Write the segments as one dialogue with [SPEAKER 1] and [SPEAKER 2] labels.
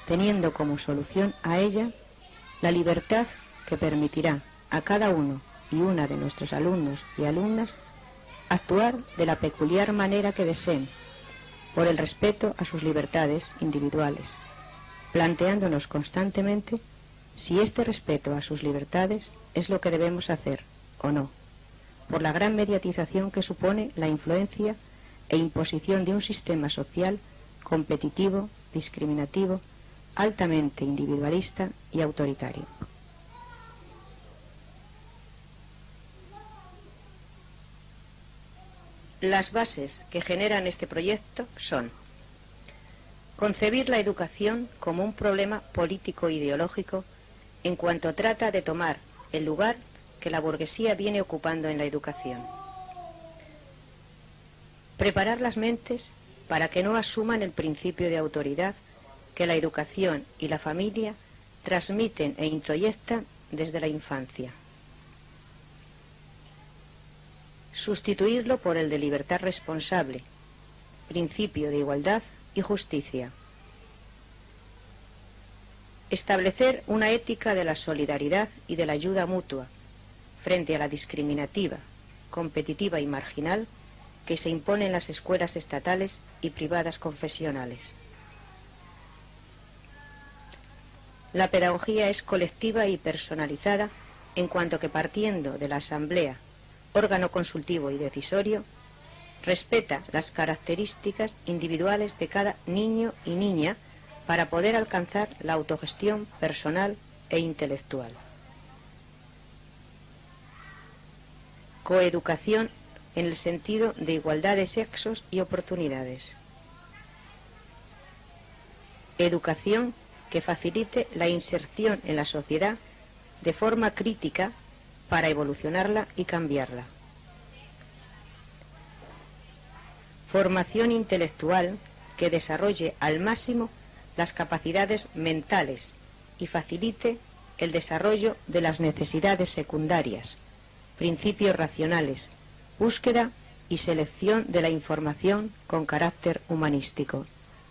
[SPEAKER 1] teniendo como solución a ella la libertad que permitirá a cada uno y una de nuestros alumnos y alumnas actuar de la peculiar manera que deseen, por el respeto a sus libertades individuales, planteándonos constantemente si este respeto a sus libertades es lo que debemos hacer o no, por la gran mediatización que supone la influencia e imposición de un sistema social competitivo, discriminativo, altamente individualista y autoritario. Las bases que generan este proyecto son: concebir la educación como un problema político-ideológico en cuanto trata de tomar el lugar que la burguesía viene ocupando en la educación. Preparar las mentes para que no asuman el principio de autoridad que la educación y la familia transmiten e introyectan desde la infancia. Sustituirlo por el de libertad responsable, principio de igualdad y justicia. Establecer una ética de la solidaridad y de la ayuda mutua frente a la discriminativa, competitiva y marginal que se impone en las escuelas estatales y privadas confesionales. La pedagogía es colectiva y personalizada en cuanto que, partiendo de la asamblea, órgano consultivo y decisorio, respeta las características individuales de cada niño y niña para poder alcanzar la autogestión personal e intelectual. Coeducación en el sentido de igualdad de sexos y oportunidades. Educación que facilite la inserción en la sociedad de forma crítica para evolucionarla y cambiarla. Formación intelectual que desarrolle al máximo las capacidades mentales y facilite el desarrollo de las necesidades secundarias, principios racionales, búsqueda y selección de la información con carácter humanístico.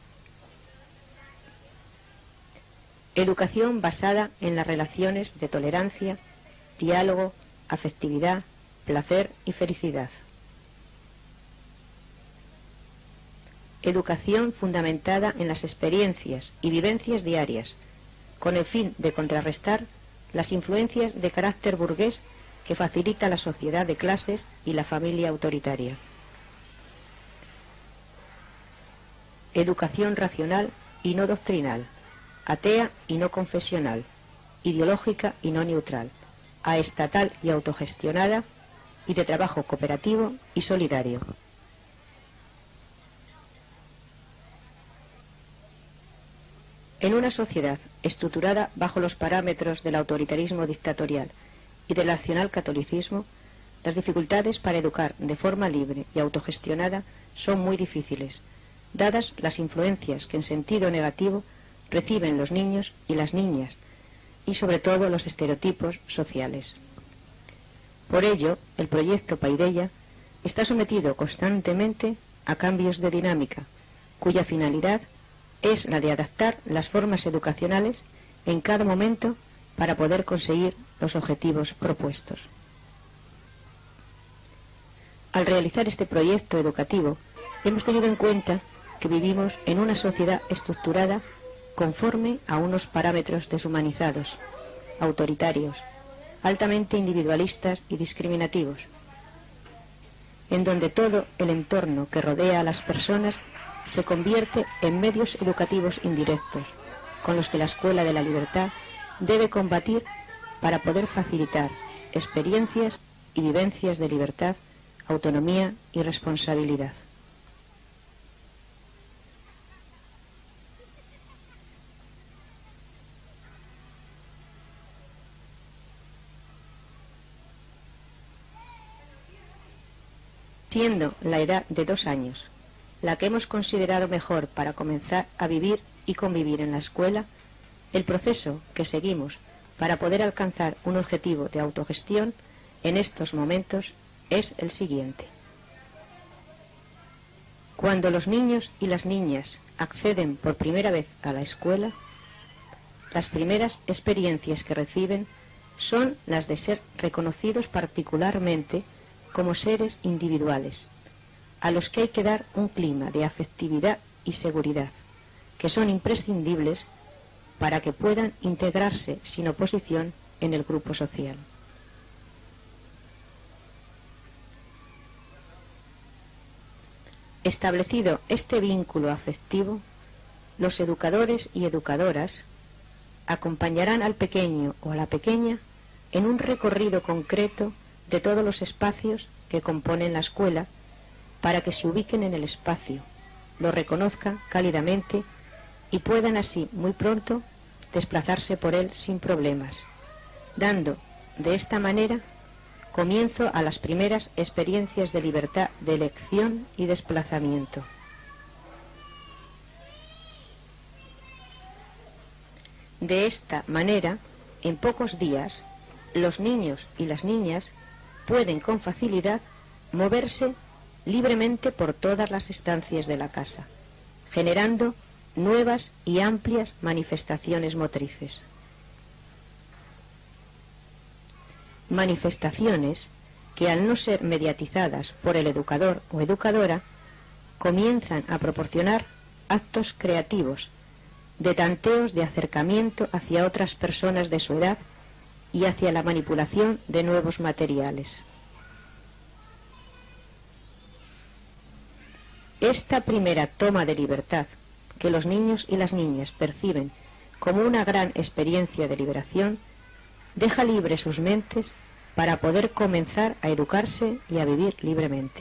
[SPEAKER 1] Educación basada en las relaciones de tolerancia, diálogo, afectividad, placer y felicidad. Educación fundamentada en las experiencias y vivencias diarias, con el fin de contrarrestar las influencias de carácter burgués que facilita la sociedad de clases y la familia autoritaria. Educación racional y no doctrinal, atea y no confesional, ideológica y no neutral, aestatal y autogestionada, y de trabajo cooperativo y solidario. En una sociedad estructurada bajo los parámetros del autoritarismo dictatorial y del nacionalcatolicismo, las dificultades para educar de forma libre y autogestionada son muy difíciles, dadas las influencias que en sentido negativo reciben los niños y las niñas, y sobre todo los estereotipos sociales. Por ello, el proyecto Paideia está sometido constantemente a cambios de dinámica, cuya finalidad es la de adaptar las formas educacionales en cada momento para poder conseguir los objetivos propuestos. Al realizar este proyecto educativo, hemos tenido en cuenta que vivimos en una sociedad estructurada conforme a unos parámetros deshumanizados, autoritarios, altamente individualistas y discriminativos, en donde todo el entorno que rodea a las personas se convierte en medios educativos indirectos, con los que la Escuela de la Libertad debe combatir para poder facilitar experiencias y vivencias de libertad, autonomía y responsabilidad. Siendo la edad de 2 años la que hemos considerado mejor para comenzar a vivir y convivir en la escuela, el proceso que seguimos para poder alcanzar un objetivo de autogestión en estos momentos es el siguiente. Cuando los niños y las niñas acceden por primera vez a la escuela, las primeras experiencias que reciben son las de ser reconocidos particularmente como seres individuales, a los que hay que dar un clima de afectividad y seguridad, que son imprescindibles para que puedan integrarse sin oposición en el grupo social. Establecido este vínculo afectivo, los educadores y educadoras acompañarán al pequeño o a la pequeña en un recorrido concreto de todos los espacios que componen la escuela para que se ubiquen en el espacio, lo reconozcan cálidamente y puedan así muy pronto desplazarse por él sin problemas, dando de esta manera comienzo a las primeras experiencias de libertad de elección y desplazamiento. De esta manera, en pocos días, los niños y las niñas pueden con facilidad moverse libremente por todas las estancias de la casa, generando nuevas y amplias manifestaciones motrices. Manifestaciones que, al no ser mediatizadas por el educador o educadora, comienzan a proporcionar actos creativos, de tanteos de acercamiento hacia otras personas de su edad y hacia la manipulación de nuevos materiales. Esta primera toma de libertad, que los niños y las niñas perciben como una gran experiencia de liberación, deja libres sus mentes para poder comenzar a educarse y a vivir libremente.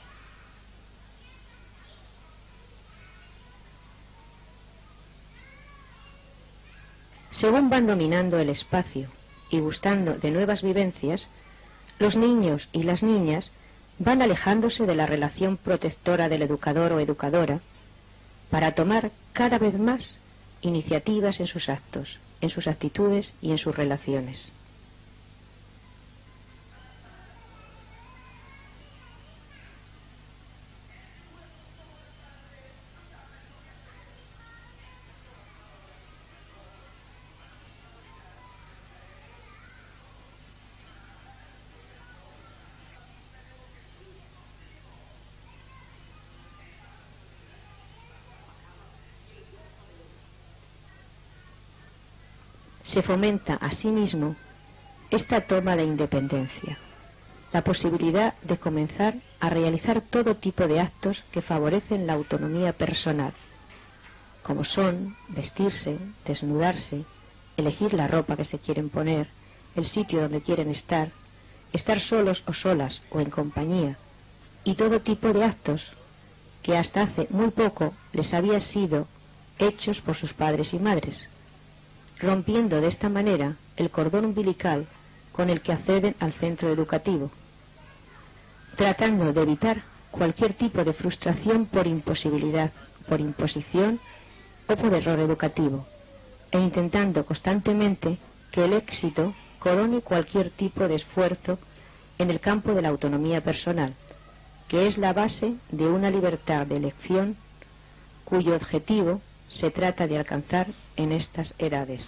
[SPEAKER 1] Según van dominando el espacio y gustando de nuevas vivencias, los niños y las niñas van alejándose de la relación protectora del educador o educadora para tomar cada vez más iniciativas en sus actos, en sus actitudes y en sus relaciones. Se fomenta asimismo esta toma de independencia, la posibilidad de comenzar a realizar todo tipo de actos que favorecen la autonomía personal, como son vestirse, desnudarse, elegir la ropa que se quieren poner, el sitio donde quieren estar solos o solas o en compañía, y todo tipo de actos que hasta hace muy poco les habían sido hechos por sus padres y madres, rompiendo de esta manera el cordón umbilical con el que acceden al centro educativo, tratando de evitar cualquier tipo de frustración por imposibilidad, por imposición o por error educativo, e intentando constantemente que el éxito corone cualquier tipo de esfuerzo en el campo de la autonomía personal, que es la base de una libertad de elección cuyo objetivo se trata de alcanzar en estas edades.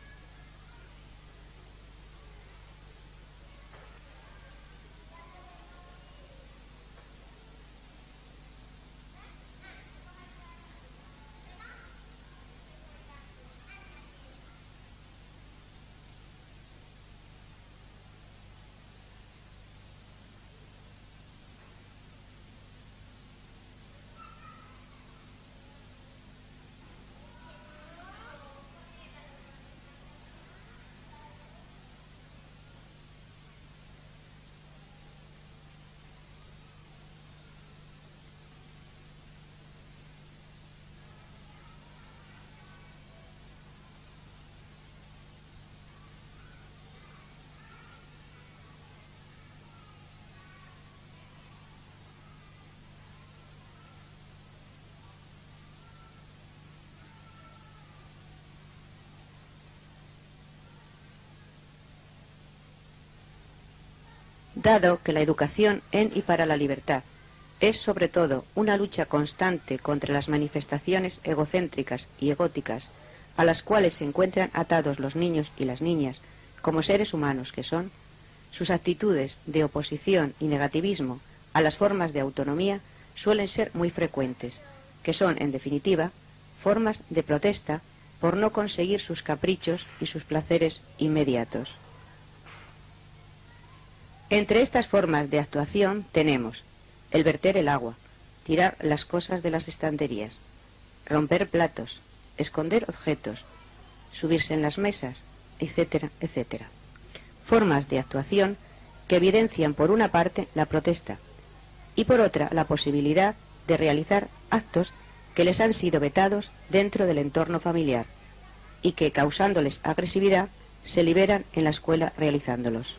[SPEAKER 1] Dado que la educación en y para la libertad es sobre todo una lucha constante contra las manifestaciones egocéntricas y egóticas a las cuales se encuentran atados los niños y las niñas como seres humanos que son, sus actitudes de oposición y negativismo a las formas de autonomía suelen ser muy frecuentes, que son, en definitiva, formas de protesta por no conseguir sus caprichos y sus placeres inmediatos. Entre estas formas de actuación tenemos el verter el agua, tirar las cosas de las estanterías, romper platos, esconder objetos, subirse en las mesas, etcétera, etcétera. Formas de actuación que evidencian por una parte la protesta y por otra la posibilidad de realizar actos que les han sido vetados dentro del entorno familiar y que, causándoles agresividad, se liberan en la escuela realizándolos.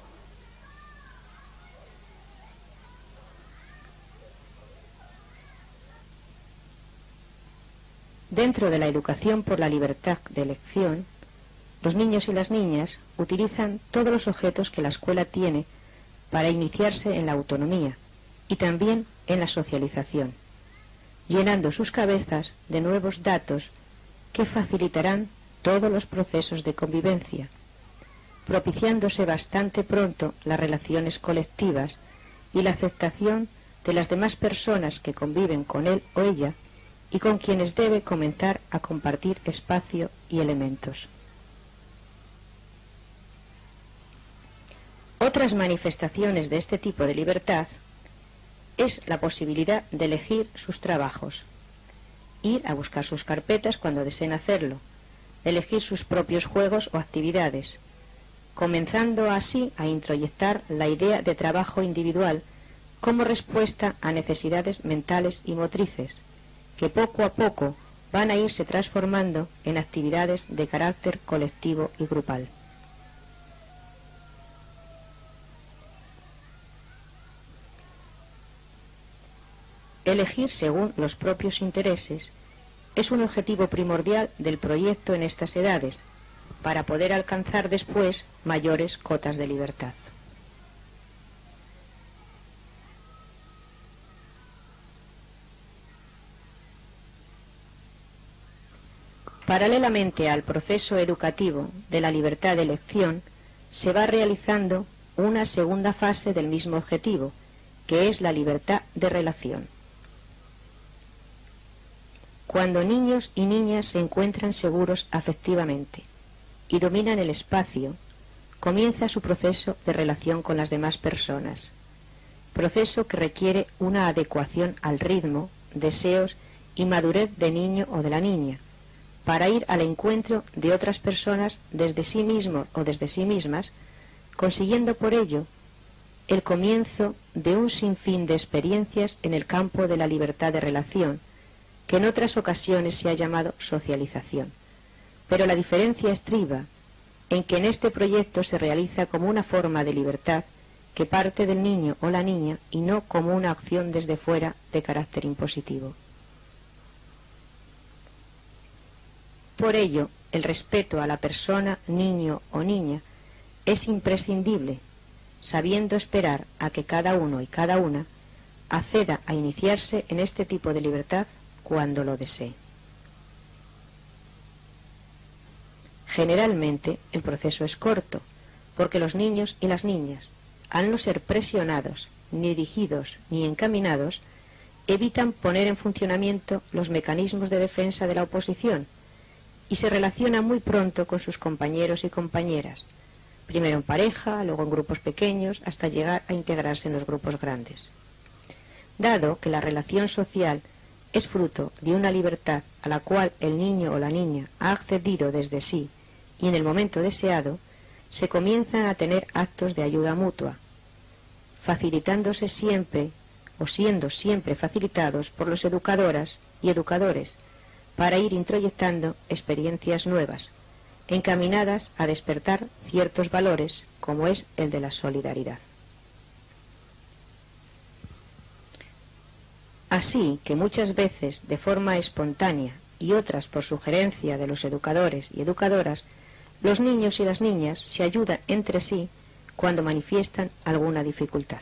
[SPEAKER 1] Dentro de la educación por la libertad de elección, los niños y las niñas utilizan todos los objetos que la escuela tiene para iniciarse en la autonomía y también en la socialización, llenando sus cabezas de nuevos datos que facilitarán todos los procesos de convivencia, propiciándose bastante pronto las relaciones colectivas y la aceptación de las demás personas que conviven con él o ella y con quienes debe comenzar a compartir espacio y elementos. Otras manifestaciones de este tipo de libertad es la posibilidad de elegir sus trabajos, ir a buscar sus carpetas cuando deseen hacerlo, elegir sus propios juegos o actividades, comenzando así a introyectar la idea de trabajo individual como respuesta a necesidades mentales y motrices, que poco a poco van a irse transformando en actividades de carácter colectivo y grupal. Elegir según los propios intereses es un objetivo primordial del proyecto en estas edades, para poder alcanzar después mayores cotas de libertad. Paralelamente al proceso educativo de la libertad de elección, se va realizando una segunda fase del mismo objetivo, que es la libertad de relación. Cuando niños y niñas se encuentran seguros afectivamente y dominan el espacio, comienza su proceso de relación con las demás personas, proceso que requiere una adecuación al ritmo, deseos y madurez del niño o de la niña, para ir al encuentro de otras personas desde sí mismos o desde sí mismas, consiguiendo por ello el comienzo de un sinfín de experiencias en el campo de la libertad de relación, que en otras ocasiones se ha llamado socialización. Pero la diferencia estriba en que en este proyecto se realiza como una forma de libertad que parte del niño o la niña y no como una acción desde fuera de carácter impositivo. Por ello, el respeto a la persona, niño o niña, es imprescindible, sabiendo esperar a que cada uno y cada una acceda a iniciarse en este tipo de libertad cuando lo desee. Generalmente el proceso es corto, porque los niños y las niñas, al no ser presionados, ni dirigidos, ni encaminados, evitan poner en funcionamiento los mecanismos de defensa de la oposición y se relacionan muy pronto con sus compañeros y compañeras, primero en pareja, luego en grupos pequeños, hasta llegar a integrarse en los grupos grandes. Dado que la relación social es fruto de una libertad a la cual el niño o la niña ha accedido desde sí y en el momento deseado, se comienzan a tener actos de ayuda mutua, facilitándose siempre o siendo siempre facilitados por los educadoras y educadores para ir introyectando experiencias nuevas, encaminadas a despertar ciertos valores como es el de la solidaridad. Así que muchas veces de forma espontánea y otras por sugerencia de los educadores y educadoras, los niños y las niñas se ayudan entre sí cuando manifiestan alguna dificultad.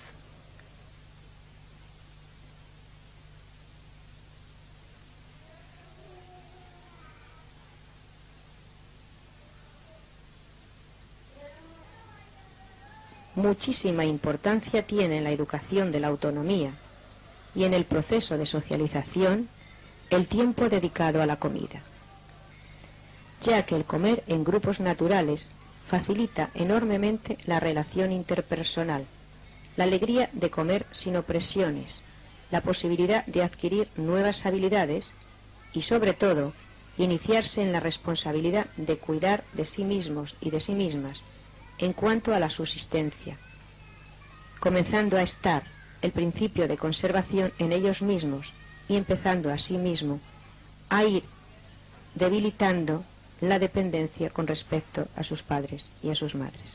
[SPEAKER 1] muchísima importancia tiene en la educación de la autonomía y en el proceso de socialización el tiempo dedicado a la comida, ya que el comer en grupos naturales facilita enormemente la relación interpersonal, la alegría de comer sin opresiones, la posibilidad de adquirir nuevas habilidades y, sobre todo, iniciarse en la responsabilidad de cuidar de sí mismos y de sí mismas en cuanto a la subsistencia, comenzando a estar el principio de conservación en ellos mismos y empezando asimismo a ir debilitando la dependencia con respecto a sus padres y a sus madres.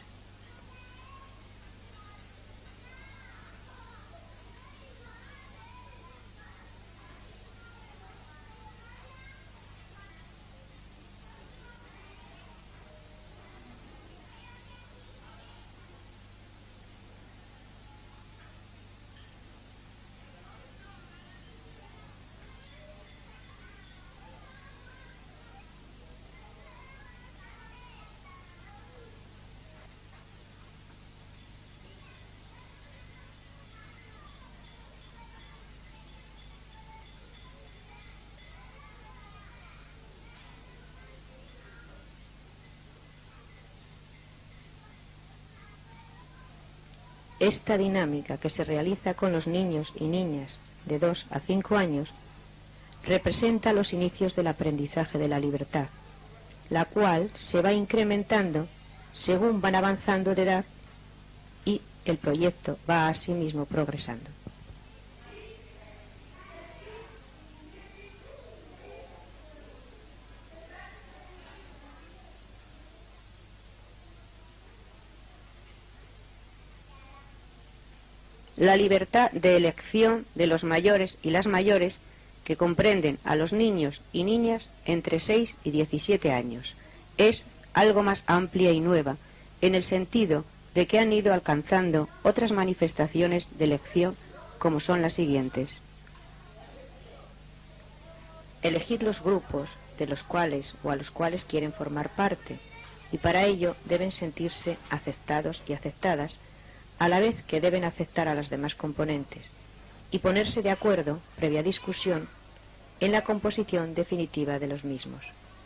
[SPEAKER 1] Esta dinámica que se realiza con los niños y niñas de 2 a 5 años representa los inicios del aprendizaje de la libertad, la cual se va incrementando según van avanzando de edad y el proyecto va asimismo progresando. La libertad de elección de los mayores y las mayores, que comprenden a los niños y niñas entre 6 y 17 años, es algo más amplia y nueva, en el sentido de que han ido alcanzando otras manifestaciones de elección, como son las siguientes. Elegir los grupos de los cuales o a los cuales quieren formar parte, y para ello deben sentirse aceptados y aceptadas, a la vez que deben aceptar a las demás componentes y ponerse de acuerdo, previa discusión, en la composición definitiva de los mismos.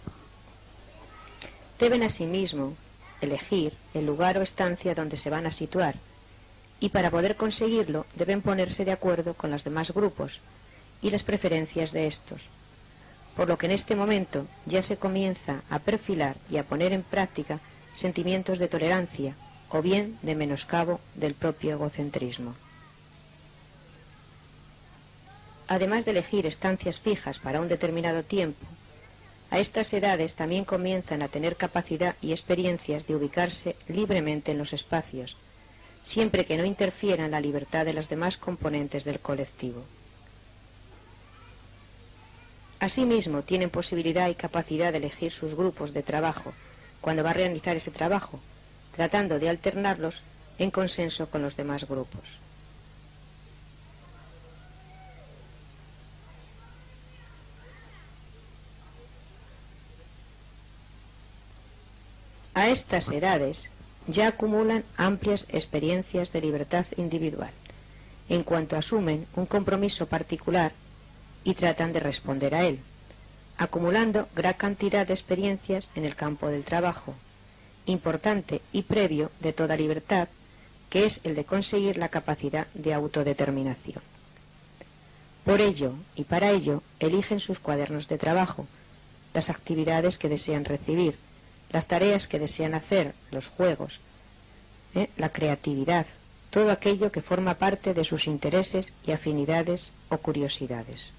[SPEAKER 1] Deben asimismo elegir el lugar o estancia donde se van a situar y para poder conseguirlo deben ponerse de acuerdo con los demás grupos y las preferencias de estos, por lo que en este momento ya se comienza a perfilar y a poner en práctica sentimientos de tolerancia o bien de menoscabo del propio egocentrismo. Además de elegir estancias fijas para un determinado tiempo, a estas edades también comienzan a tener capacidad y experiencias de ubicarse libremente en los espacios, siempre que no interfieran la libertad de las demás componentes del colectivo. Asimismo, tienen posibilidad y capacidad de elegir sus grupos de trabajo cuando va a realizar ese trabajo, tratando de alternarlos en consenso con los demás grupos. A estas edades ya acumulan amplias experiencias de libertad individual, en cuanto asumen un compromiso particular y tratan de responder a él, acumulando gran cantidad de experiencias en el campo del trabajo, importante y previo de toda libertad, que es el de conseguir la capacidad de autodeterminación. Por ello y para ello eligen sus cuadernos de trabajo, las actividades que desean recibir, las tareas que desean hacer, los juegos, la creatividad, todo aquello que forma parte de sus intereses y afinidades o curiosidades.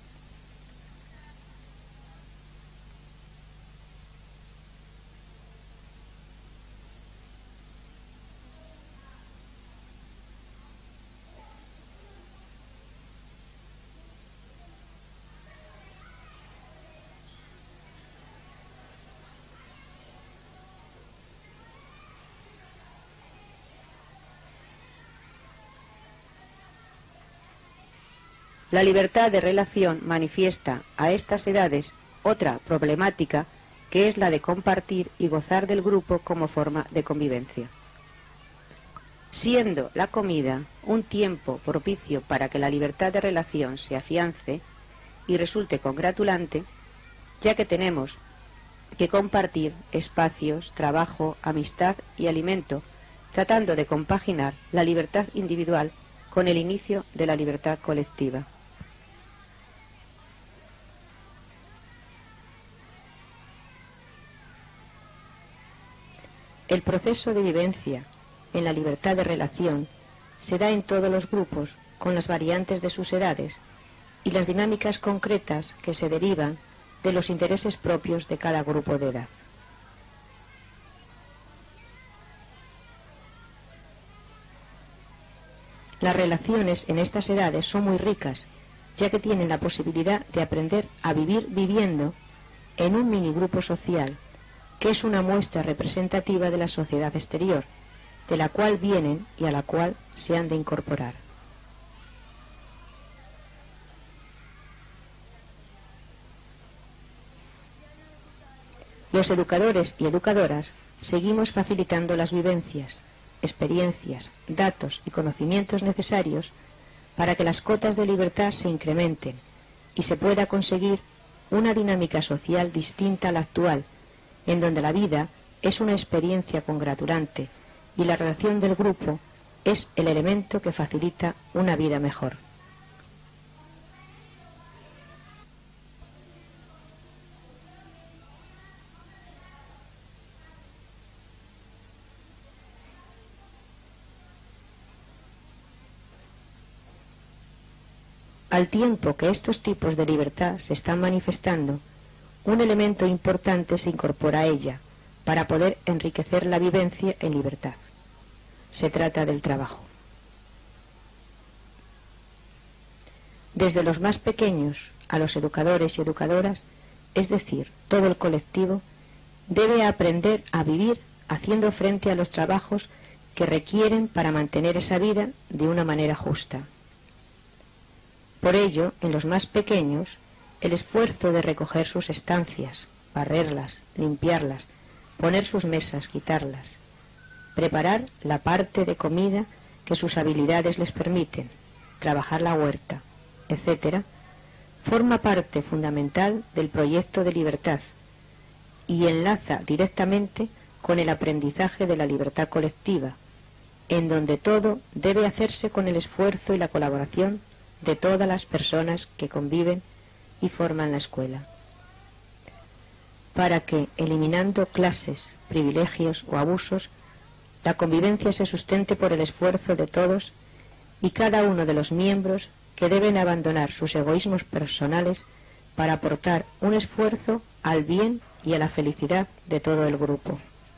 [SPEAKER 1] La libertad de relación manifiesta a estas edades otra problemática, que es la de compartir y gozar del grupo como forma de convivencia. siendo la comida un tiempo propicio para que la libertad de relación se afiance y resulte congratulante, ya que tenemos que compartir espacios, trabajo, amistad y alimento, tratando de compaginar la libertad individual con el inicio de la libertad colectiva. El proceso de vivencia en la libertad de relación se da en todos los grupos, con las variantes de sus edades y las dinámicas concretas que se derivan de los intereses propios de cada grupo de edad. Las relaciones en estas edades son muy ricas, ya que tienen la posibilidad de aprender a vivir viviendo en un minigrupo social, que es una muestra representativa de la sociedad exterior, de la cual vienen y a la cual se han de incorporar. Los educadores y educadoras seguimos facilitando las vivencias, experiencias, datos y conocimientos necesarios para que las cotas de libertad se incrementen y se pueda conseguir una dinámica social distinta a la actual, en donde la vida es una experiencia congratulante y la relación del grupo es el elemento que facilita una vida mejor. Al tiempo que estos tipos de libertad se están manifestando, un elemento importante se incorpora a ella para poder enriquecer la vivencia en libertad. Se trata del trabajo. Desde los más pequeños a los educadores y educadoras, es decir, todo el colectivo, debe aprender a vivir haciendo frente a los trabajos que requieren para mantener esa vida de una manera justa. Por ello, en los más pequeños, el esfuerzo de recoger sus estancias, barrerlas, limpiarlas, poner sus mesas, quitarlas, preparar la parte de comida que sus habilidades les permiten, trabajar la huerta, etc., forma parte fundamental del proyecto de libertad y enlaza directamente con el aprendizaje de la libertad colectiva, en donde todo debe hacerse con el esfuerzo y la colaboración de todas las personas que conviven y forman la escuela, para que, eliminando clases, privilegios o abusos, la convivencia se sustente por el esfuerzo de todos y cada uno de los miembros que deben abandonar sus egoísmos personales para aportar un esfuerzo al bien y a la felicidad de todo el grupo.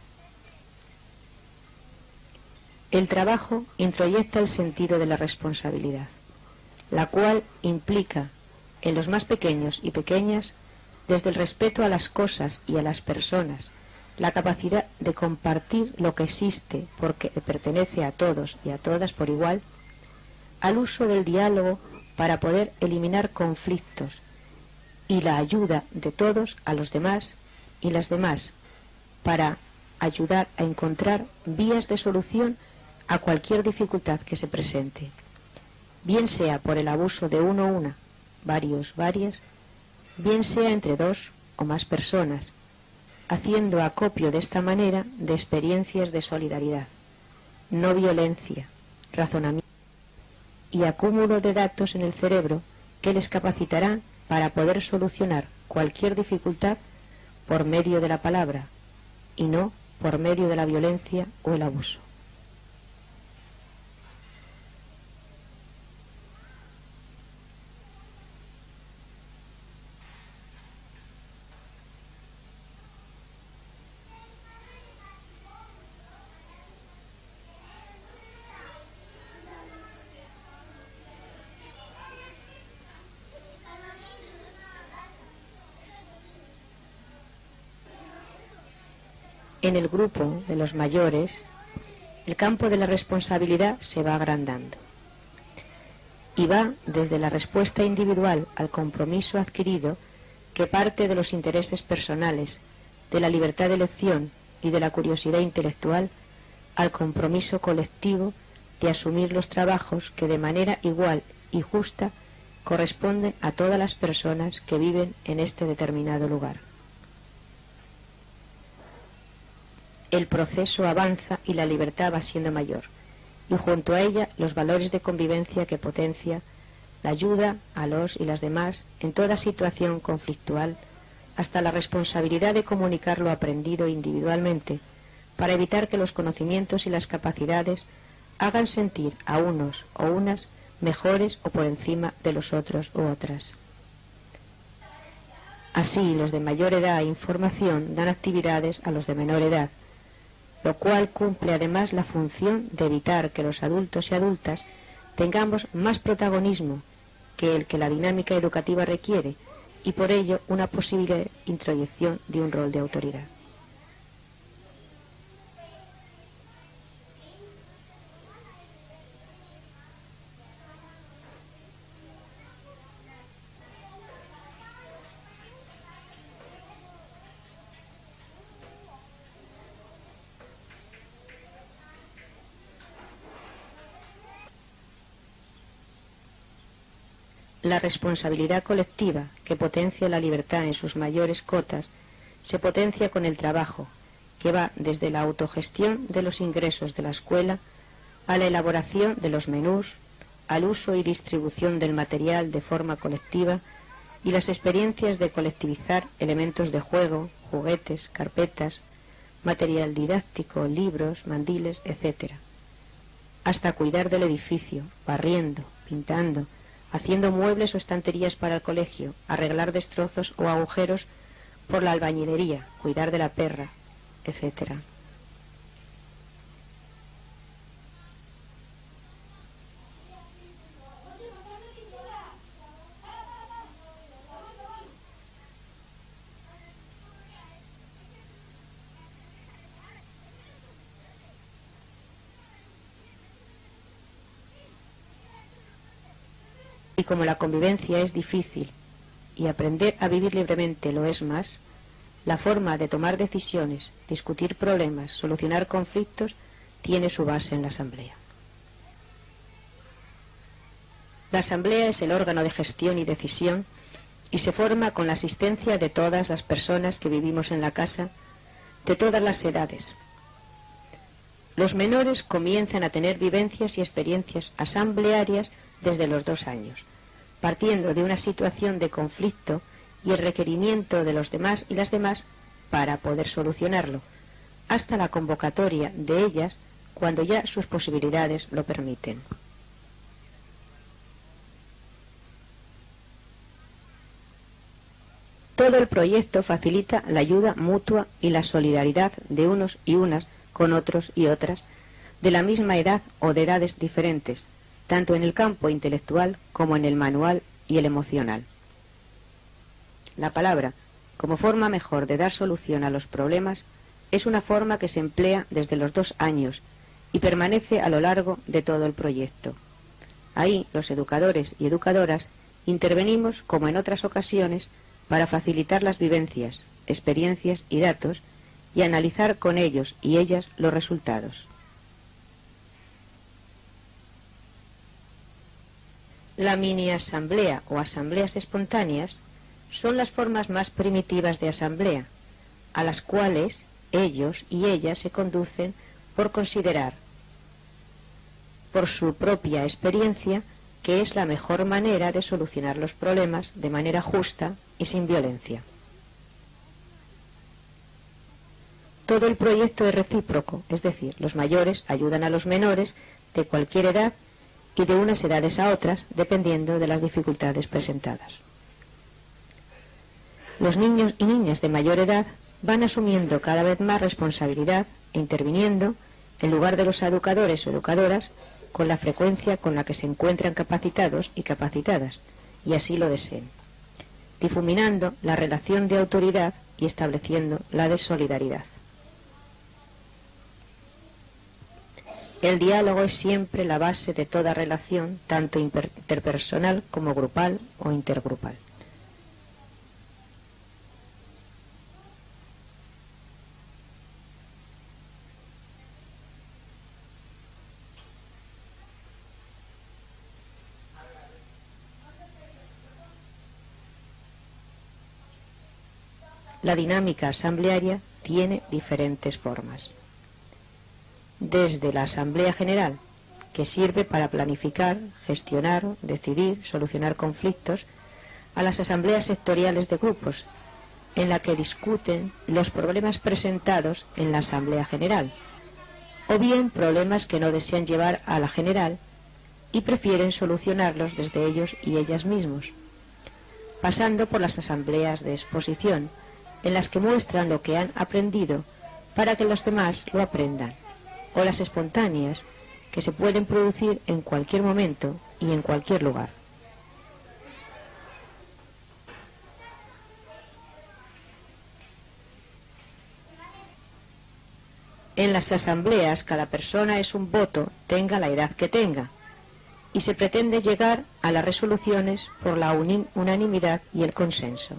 [SPEAKER 1] El trabajo introyecta el sentido de la responsabilidad, la cual implica en los más pequeños y pequeñas, desde el respeto a las cosas y a las personas, la capacidad de compartir lo que existe porque pertenece a todos y a todas por igual, al uso del diálogo para poder eliminar conflictos y la ayuda de todos a los demás y las demás para ayudar a encontrar vías de solución a cualquier dificultad que se presente, bien sea por el abuso de uno o una, varios, varias, bien sea entre dos o más personas, haciendo acopio de esta manera de experiencias de solidaridad, no violencia, razonamiento y acúmulo de datos en el cerebro que les capacitarán para poder solucionar cualquier dificultad por medio de la palabra y no por medio de la violencia o el abuso. En el grupo de los mayores, el campo de la responsabilidad se va agrandando y va desde la respuesta individual al compromiso adquirido, que parte de los intereses personales, de la libertad de elección y de la curiosidad intelectual, al compromiso colectivo de asumir los trabajos que de manera igual y justa corresponden a todas las personas que viven en este determinado lugar. El proceso avanza y la libertad va siendo mayor, y junto a ella los valores de convivencia que potencia la ayuda a los y las demás en toda situación conflictual, hasta la responsabilidad de comunicar lo aprendido individualmente, para evitar que los conocimientos y las capacidades hagan sentir a unos o unas mejores o por encima de los otros u otras. Así, los de mayor edad e información dan actividades a los de menor edad, lo cual cumple además la función de evitar que los adultos y adultas tengamos más protagonismo que el que la dinámica educativa requiere, y por ello una posible introyección de un rol de autoridad. La responsabilidad colectiva, que potencia la libertad en sus mayores cotas, se potencia con el trabajo, que va desde la autogestión de los ingresos de la escuela a la elaboración de los menús, al uso y distribución del material de forma colectiva y las experiencias de colectivizar elementos de juego, juguetes, carpetas, material didáctico, libros, mandiles, etc., hasta cuidar del edificio, barriendo, pintando, haciendo muebles o estanterías para el colegio, arreglar destrozos o agujeros por la albañilería, cuidar de la perra, etc. Y como la convivencia es difícil y aprender a vivir libremente lo es más, la forma de tomar decisiones, discutir problemas, solucionar conflictos, tiene su base en la asamblea. La asamblea es el órgano de gestión y decisión y se forma con la asistencia de todas las personas que vivimos en la casa, de todas las edades. Los menores comienzan a tener vivencias y experiencias asamblearias desde los 2 años, partiendo de una situación de conflicto y el requerimiento de los demás y las demás para poder solucionarlo, hasta la convocatoria de ellas cuando ya sus posibilidades lo permiten. Todo el proyecto facilita la ayuda mutua y la solidaridad de unos y unas con otros y otras de la misma edad o de edades diferentes, tanto en el campo intelectual como en el manual y el emocional. La palabra, como forma mejor de dar solución a los problemas, es una forma que se emplea desde los 2 años y permanece a lo largo de todo el proyecto. Ahí los educadores y educadoras intervenimos, como en otras ocasiones, para facilitar las vivencias, experiencias y datos y analizar con ellos y ellas los resultados. La mini-asamblea o asambleas espontáneas son las formas más primitivas de asamblea, a las cuales ellos y ellas se conducen por considerar, por su propia experiencia, que es la mejor manera de solucionar los problemas de manera justa y sin violencia. Todo el proyecto es recíproco, es decir, los mayores ayudan a los menores de cualquier edad y de unas edades a otras, dependiendo de las dificultades presentadas. Los niños y niñas de mayor edad van asumiendo cada vez más responsabilidad e interviniendo, en lugar de los educadores o educadoras, con la frecuencia con la que se encuentran capacitados y capacitadas, y así lo deseen, difuminando la relación de autoridad y estableciendo la de solidaridad. El diálogo es siempre la base de toda relación, tanto interpersonal como grupal o intergrupal. La dinámica asamblearia tiene diferentes formas. Desde la Asamblea General, que sirve para planificar, gestionar, decidir, solucionar conflictos, a las asambleas sectoriales de grupos, en la que discuten los problemas presentados en la Asamblea General, o bien problemas que no desean llevar a la General y prefieren solucionarlos desde ellos y ellas mismos, pasando por las asambleas de exposición, en las que muestran lo que han aprendido para que los demás lo aprendan, o las espontáneas, que se pueden producir en cualquier momento y en cualquier lugar. En las asambleas cada persona es un voto, tenga la edad que tenga, y se pretende llegar a las resoluciones por la unanimidad y el consenso.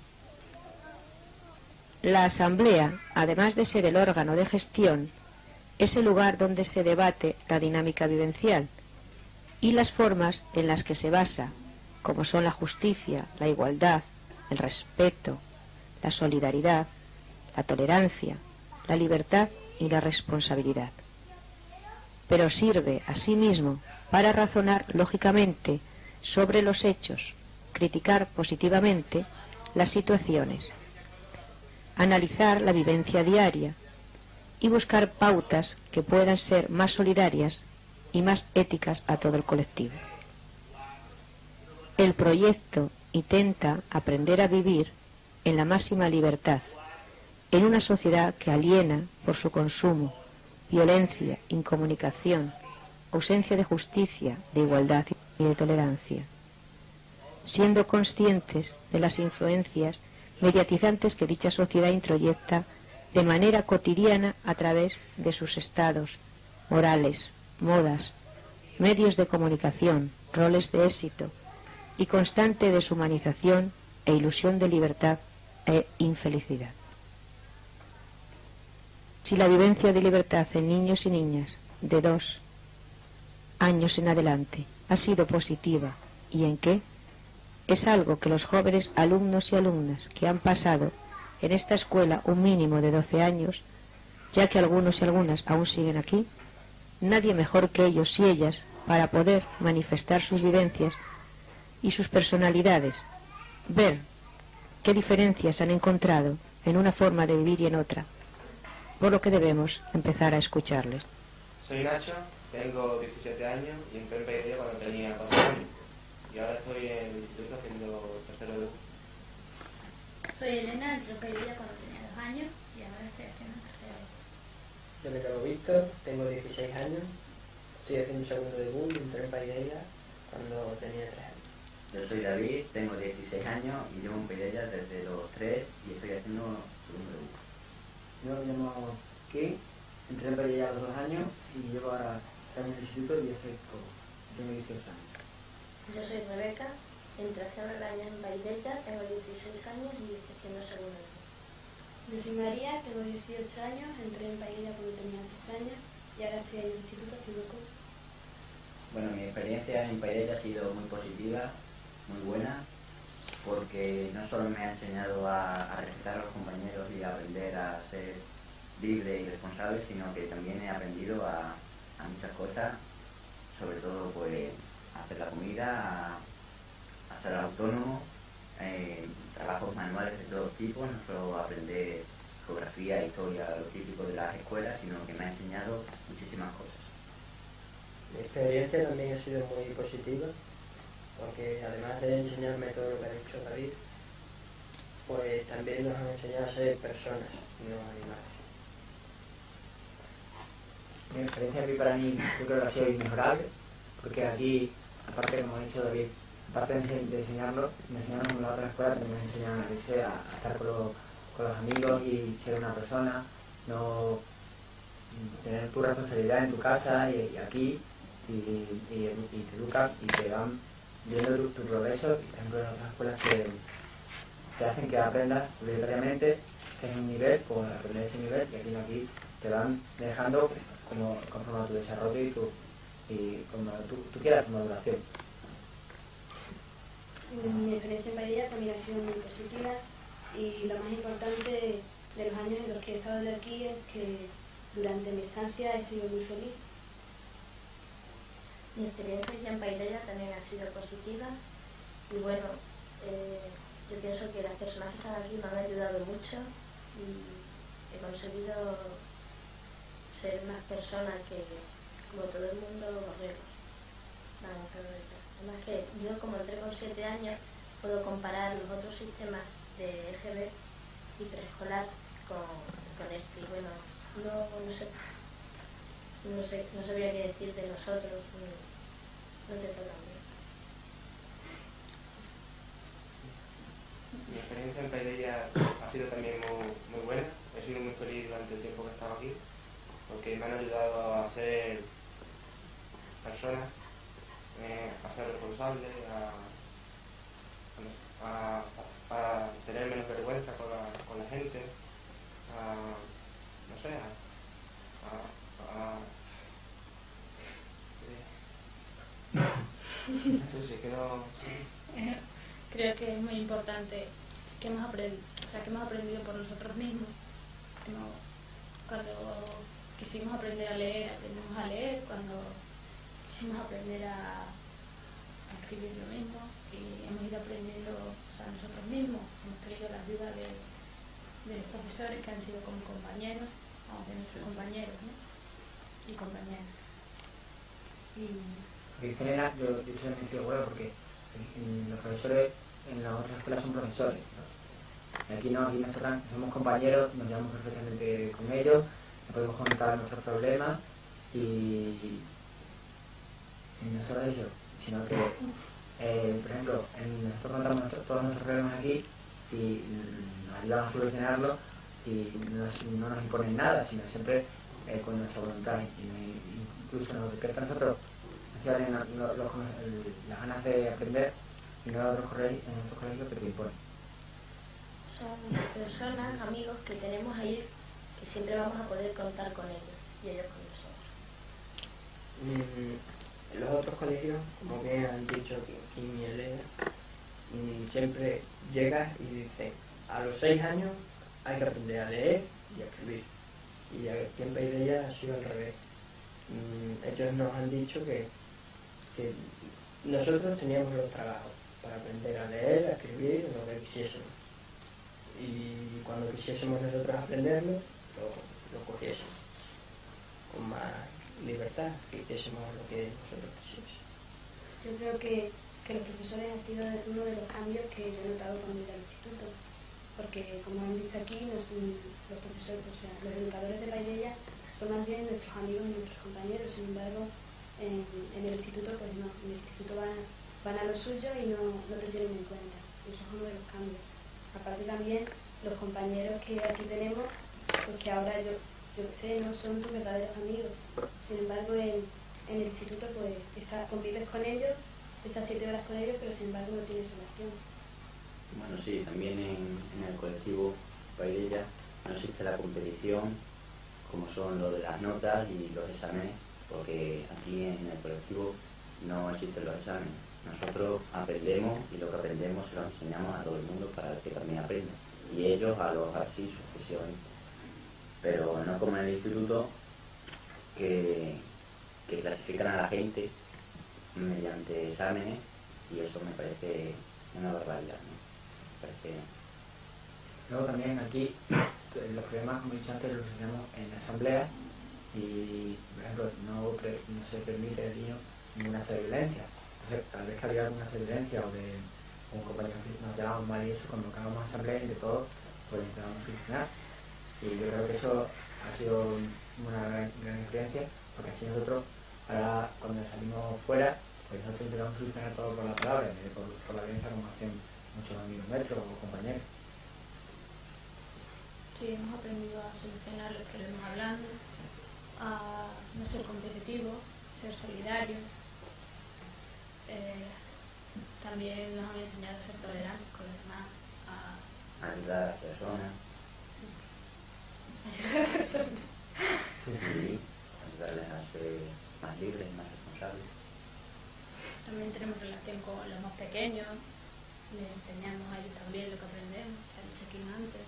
[SPEAKER 1] La asamblea, además de ser el órgano de gestión, es el lugar donde se debate la dinámica vivencial y las formas en las que se basa, como son la justicia, la igualdad, el respeto, la solidaridad, la tolerancia, la libertad y la responsabilidad. Pero sirve asimismo para razonar lógicamente sobre los hechos, criticar positivamente las situaciones, analizar la vivencia diaria y buscar pautas que puedan ser más solidarias y más éticas a todo el colectivo. El proyecto intenta aprender a vivir en la máxima libertad, en una sociedad que aliena por su consumo, violencia, incomunicación, ausencia de justicia, de igualdad y de tolerancia, siendo conscientes de las influencias mediatizantes que dicha sociedad introyecta de manera cotidiana a través de sus estados morales, modas, medios de comunicación, roles de éxito y constante deshumanización e ilusión de libertad e infelicidad. Si la vivencia de libertad en niños y niñas de 2 años en adelante ha sido positiva, ¿y en qué? Es algo que los jóvenes alumnos y alumnas que han pasado en esta escuela un mínimo de 12 años, ya que algunos y algunas aún siguen aquí, nadie mejor que ellos y ellas para poder manifestar sus vivencias y sus personalidades, ver qué diferencias han encontrado en una forma de vivir y en otra, por lo que debemos empezar a escucharles.
[SPEAKER 2] Soy Nacho, tengo 17 años y entré en PDD cuando tenía 4 años. Y ahora estoy en el instituto haciendo tercero de...
[SPEAKER 3] Soy Elena, entré en PDD cuando tenía 2 años y ahora estoy haciendo tercero.
[SPEAKER 4] Yo me llamo Víctor, tengo 16 años, estoy haciendo segundo de BUM y entré en PDD cuando tenía 3 años.
[SPEAKER 5] Yo soy David, tengo 16 años y llevo en PDD desde los 3 y estoy haciendo segundo de BUM.
[SPEAKER 6] Yo me llamo Kim, entré en PDD a los 2 años y llevo ahora 3 años en el instituto y tengo 18 años.
[SPEAKER 7] Yo soy Rebeca, entré hace un año en Baideta, tengo 16 años y estoy haciendo segundo.
[SPEAKER 8] Yo soy María, tengo 18 años, entré en Baideta cuando tenía 3 años y ahora estoy en el instituto haciendo curso.
[SPEAKER 5] Bueno, mi experiencia en Paidella ha sido muy positiva, muy buena, porque no solo me ha enseñado a respetar a los compañeros y a aprender a ser libre y responsable, sino que también he aprendido a muchas cosas, sobre todo pues a hacer la comida, a ser autónomo, trabajos manuales de todo tipo, no solo aprender geografía, historia, lo típico de las escuelas, sino que me ha enseñado muchísimas cosas.
[SPEAKER 4] Mi experiencia también ha sido muy positiva, porque además de enseñarme todo lo que ha dicho David, pues también nos han enseñado a ser personas, no animales.
[SPEAKER 6] Mi experiencia aquí para mí yo creo que ha sido inmejorable, porque aquí, aparte como ha dicho David, aparte de enseñarnos en la otra escuela, también me enseñan a estar con los amigos y ser una persona, no tener tu responsabilidad en tu casa y aquí, y te educan y te van viendo tu progreso. Por ejemplo, en otras escuelas te hacen que aprendas obligatoriamente, que en un nivel, pues aprender ese nivel, y aquí te van dejando conforme a tu desarrollo y como tú quieras tu maduración.
[SPEAKER 8] Mi experiencia en Baideta también ha sido muy positiva, Y lo más importante de los años en los que he estado de aquí es que durante mi estancia he sido muy feliz.
[SPEAKER 7] Mi experiencia ya en Paideia también ha sido positiva y bueno, yo pienso que las personas que están aquí me han ayudado mucho y he conseguido ser más persona que, como todo el mundo, borregos. Vamos, todo esto. Además que yo, como entré con 7 años, puedo comparar los otros sistemas de EGB y preescolar con este. Y bueno, no sabía qué decir de nosotros, no te toca bien.
[SPEAKER 2] Mi experiencia en Paideia ha sido también muy buena. He sido muy feliz durante el tiempo que he estado aquí, porque me han ayudado a ser persona, a ser responsable, a tener menos vergüenza con la gente, no sé, no sé, que no...
[SPEAKER 3] Creo que es muy importante que hemos aprendido por nosotros mismos. Cuando quisimos aprender a leer, aprendimos a leer. Cuando quisimos aprender a escribir lo mismo, y hemos ido aprendiendo nosotros mismos. Hemos tenido la ayuda de los profesores que han sido como compañeros, de nuestros compañeros, ¿no? Y compañeras.
[SPEAKER 6] Porque en general, yo también estoy de acuerdo porque los profesores en las otras escuelas son profesores, ¿no? Y aquí no, aquí nosotros somos compañeros, nos llevamos perfectamente con ellos, nos podemos contar nuestros problemas y no solo eso, sino que, por ejemplo, nosotros contamos todos nuestros problemas aquí y nos ayudan a solucionarlos y no nos imponen nada, sino siempre con nuestra voluntad. Y incluso nos despierta a nosotros las ganas de aprender y no en otros colegios que te imponen.
[SPEAKER 7] Son personas, amigos que tenemos ahí, que siempre vamos a poder contar con ellos y ellos con nosotros.
[SPEAKER 4] En los otros colegios, como bien han dicho Kim y Elena, siempre llegas y dices, a los 6 años hay que aprender a leer y a escribir. Y aquí en Paideia ha sido al revés. Ellos nos han dicho que nosotros teníamos los trabajos para aprender a leer, a escribir, lo que quisiésemos. Y cuando quisiésemos nosotros aprenderlo, lo cogiésemos con más libertad, que hiciésemos lo que nosotros quisiésemos.
[SPEAKER 8] Yo creo que los profesores han sido uno de los cambios que yo he notado cuando iba al instituto, porque como han dicho aquí, los profesores, los educadores de Paideia son más bien nuestros amigos y nuestros compañeros. Sin embargo, en el instituto pues no, en el instituto van a lo suyo y no te tienen en cuenta. Eso es uno de los cambios. Aparte también los compañeros que aquí tenemos, porque ahora yo sé, no son tus verdaderos amigos. Sin embargo, en el instituto pues convives con ellos, estás 7 horas con ellos, pero sin embargo no tienes relación.
[SPEAKER 5] Bueno, sí, también en el colectivo Paideia no existe la competición como son lo de las notas y los exámenes, porque aquí en el colectivo no existen los exámenes. Nosotros aprendemos y lo que aprendemos se lo enseñamos a todo el mundo para que también aprenda. Y ellos así sucesivamente. Pero no como en el instituto que clasifican a la gente mediante exámenes y eso me parece una barbaridad, ¿no?
[SPEAKER 6] Luego también aquí los problemas, como he dicho antes, los tenemos en la asamblea y, por ejemplo, no se permite el niño ninguna acto de violencia. Entonces, cada vez que había alguna acto de violencia o de un compañero que nos llevábamos mal y eso, convocábamos a asamblea y de todo, pues intentábamos solucionar. Y yo creo que eso ha sido una gran experiencia, porque así nosotros, ahora cuando salimos fuera, pues nosotros intentamos solucionar todo por la palabra, en vez de por la violencia como hacen muchos amigos nuestros o compañeros.
[SPEAKER 3] Sí, hemos aprendido a solucionar los problemas hablando, a no ser competitivo, ser solidario. También nos han enseñado a ser tolerantes con los demás, a
[SPEAKER 5] ayudar a las personas.
[SPEAKER 3] Ayudar a las personas.
[SPEAKER 5] Sí, ayudarles a ser más libres, más responsables.
[SPEAKER 3] También tenemos relación con los más pequeños, les enseñamos a ellos también lo que aprendemos, se ha dicho aquí antes.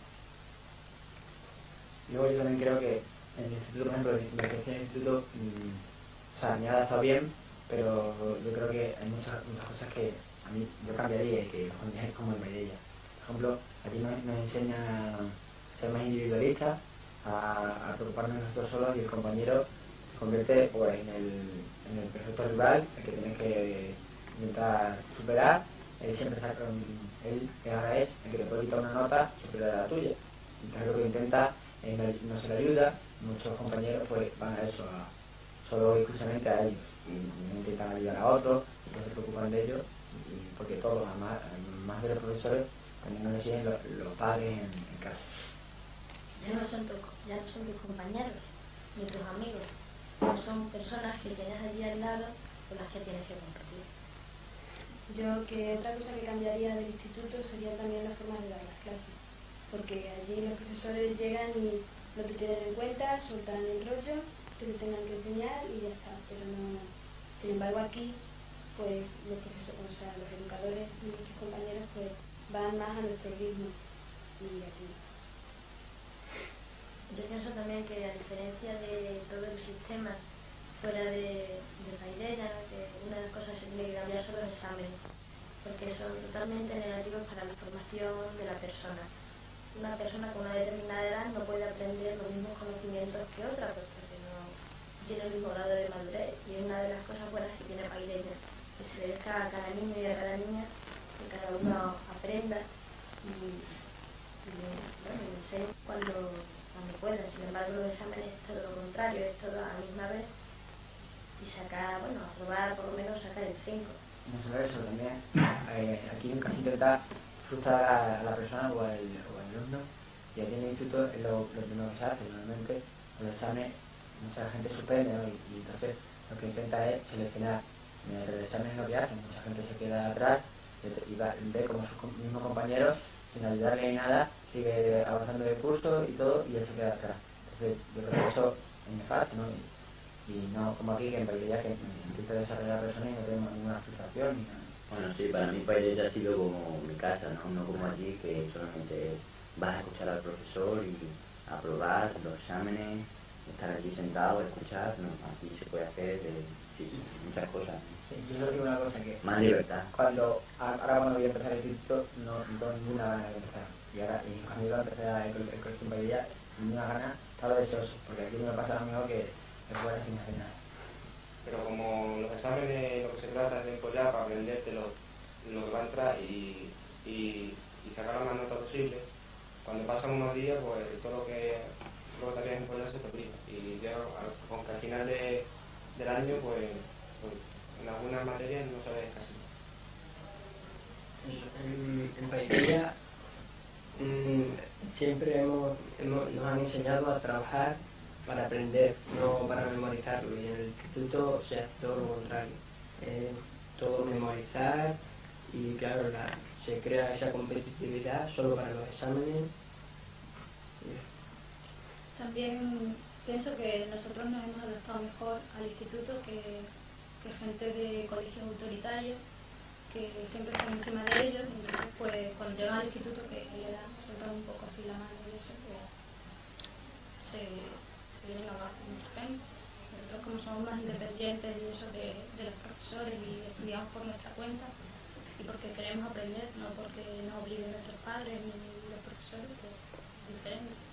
[SPEAKER 6] Luego yo también creo que en el instituto, por ejemplo, la que en el instituto, o sea, me ha adaptado bien, pero yo creo que hay muchas cosas que a mí yo cambiaría y que es como en Maidella. Por ejemplo, aquí nos enseñan a ser más individualistas, a preocuparnos nosotros solos, y el compañero se convierte pues, en el perfecto rival, el que tienes que intentar superar. Él siempre está con él, que ahora es el que te puede quitar una nota superior a la tuya. Entonces lo que intenta no se le ayuda, muchos compañeros pues van a eso, solo exclusivamente a ellos, y no intentan ayudar a otros, no se preocupan de ellos, porque todos, además de los profesores, también nos exigen los padres en casa.
[SPEAKER 7] Ya no son tus compañeros, ni tus amigos, no son personas que tienes allí al lado con las que tienes que compartir.
[SPEAKER 8] Yo que otra cosa que cambiaría del instituto sería también la forma de dar las clases, porque allí los profesores llegan y no te tienen en cuenta, sueltan el rollo que te tengan que enseñar y ya está, pero no. Sin embargo aquí, pues los profesores, o sea, los educadores y nuestros compañeros pues van más a nuestro ritmo y así.
[SPEAKER 7] Yo pienso también que a diferencia de todo el sistema fuera de Paidella, que una de las cosas que se tiene que cambiar son los exámenes, porque son totalmente negativos para la formación de la persona. Una persona con una determinada edad no puede aprender los mismos conocimientos que otra, puesto que no tiene el mismo grado de madurez, y es una de las cosas buenas que tiene Paidella, que se le deja a cada niño y a cada niña que cada uno aprenda y bueno, enseñe cuando pueda. Sin embargo, los exámenes es todo lo contrario, es todo a la misma vez y sacar, bueno, aprobar, por lo menos sacar el 5.
[SPEAKER 6] No solo eso, también aquí nunca se intenta frustrar a la persona o al alumno, y aquí en el instituto es lo primero que se hace. Normalmente los exámenes mucha gente suspende, ¿no? y entonces lo que intenta es seleccionar mediante el examen. Es lo que hacen, mucha gente se queda atrás y ve como sus mismos compañeros, sin ayudarle ni nada, sigue avanzando de curso y todo, y él se queda atrás. Entonces yo creo que eso es nefasto, ¿no? Y no como aquí, que en Paidella que intenta desarrollar personas y no tenemos ninguna frustración ni nada.
[SPEAKER 5] Bueno, sí, para mí Paidella ha sido como mi casa, ¿no? No como allí, que solamente vas a escuchar al profesor y a aprobar los exámenes, estar allí sentado, escuchar. No, aquí se puede hacer sí, muchas cosas.
[SPEAKER 6] Sí, yo solo digo una cosa, que
[SPEAKER 5] más libertad.
[SPEAKER 6] Ahora cuando voy a empezar el instituto no tengo ninguna gana de empezar. Y cuando iba a empezar el colegio en Paidella, ninguna gana, estaba deseoso, porque aquí me pasa lo mismo que fuera sin hacer nada.
[SPEAKER 2] Pero como los exámenes, lo que se trata es de empollar para aprenderte lo que va a entrar y sacar la más nota posible, cuando pasan unos días, pues todo lo que te habías empollar se te olvida. Y ya, aunque al final del año, pues en algunas materias no sabes casi nada.
[SPEAKER 4] En Paidella siempre nos han enseñado a trabajar para aprender, no para memorizarlo, y en el instituto se hace todo lo contrario, todo memorizar, y claro, se crea esa competitividad solo para los exámenes.
[SPEAKER 3] También pienso que nosotros nos hemos adaptado mejor al instituto que gente de colegios autoritarios que siempre están encima de ellos. Entonces, pues cuando llegan al instituto, que le dan soltar un poco así la mano y eso, pues se vienen abajo mucha gente. Nosotros, como somos más independientes y eso de los profesores, y estudiamos por nuestra cuenta y porque queremos aprender, no porque nos obliguen nuestros padres ni los profesores, pues es diferente.